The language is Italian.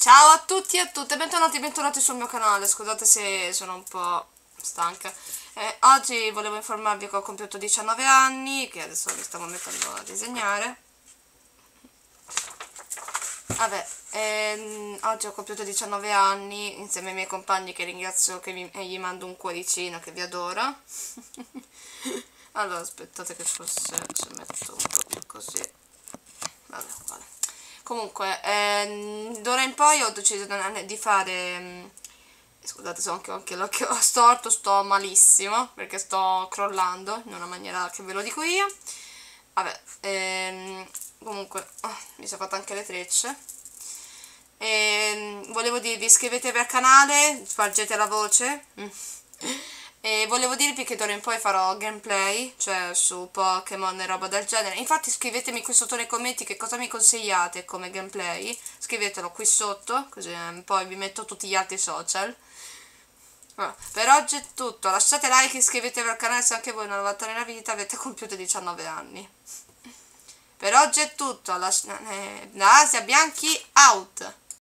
Ciao a tutti e a tutte, bentornati e bentornati sul mio canale. Scusate se sono un po' stanca. Oggi volevo informarvi che ho compiuto 19 anni, che adesso mi stavo mettendo a disegnare. Vabbè, oggi ho compiuto 19 anni insieme ai miei compagni, che ringrazio, e gli mando un cuoricino, che vi adora. Allora, aspettate che forse ci metto un po' più così. Vabbè, uguale. Comunque, d'ora in poi ho deciso di fare... scusate se ho anche l'occhio storto, sto malissimo perché sto crollando in una maniera che ve lo dico io. Vabbè, comunque, mi sono fatta anche le trecce. Volevo dirvi, iscrivetevi al canale, spargete la voce. E volevo dirvi che d'ora in poi farò gameplay, cioè su Pokémon e roba del genere. Infatti scrivetemi qui sotto nei commenti che cosa mi consigliate come gameplay. Scrivetelo qui sotto, così poi vi metto tutti gli altri social. Per oggi è tutto, lasciate like, iscrivetevi al canale se anche voi una volta nella vita avete compiuto 19 anni. Per oggi è tutto, da Asia Bianchi out!